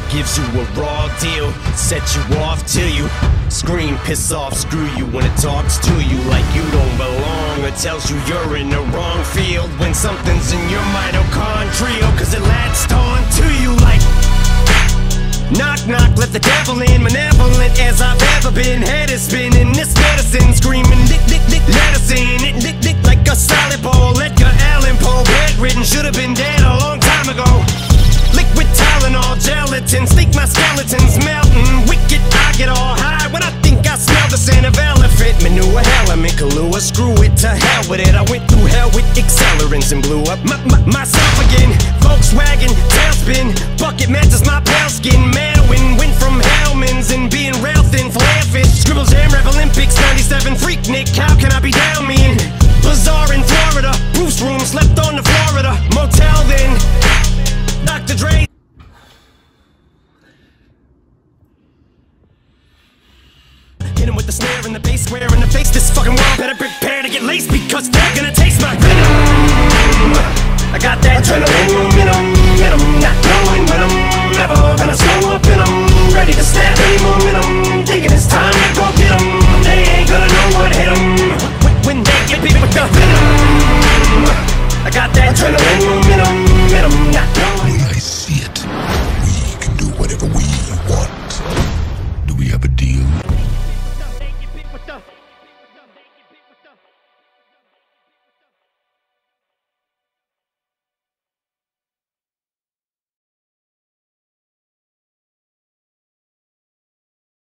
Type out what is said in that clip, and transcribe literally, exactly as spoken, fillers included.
gives you a raw deal, sets you off till you scream, piss off, screw you when it talks to you like you don't belong, or tells you you're in the wrong field when something's in your mitochondrial, cause it latched on to you like knock knock, let the devil in, malevolent as I've ever been, head is spinning, this medicine screaming, dick dick dick, medicine, it dick dick like a salad bowl, Edgar Allan Poe, bedridden, should've been dead a long time ago. Liquid Tylenol, gelatin, sneak my skeletons melting. Wicked, I get all high when I think I smell the scent of elephant manure. Element Kahlua, screw it, to hell with it. I went through hell with accelerants and blew up my, my, myself again. Volkswagen, tailspin, bucket matches my pale skin. Manwin, went from Hellman's and being rail thin, flare fish. Scribble Jam, Rev Olympics, ninety-seven, Freak Nick. How can I be down me in Bazaar in Florida? Bruce room, slept on the Florida motel then. Doctor Dre. Hit him with the snare and the bass, square in the face. This fucking world better prepare to get laced, because they're gonna taste my venom.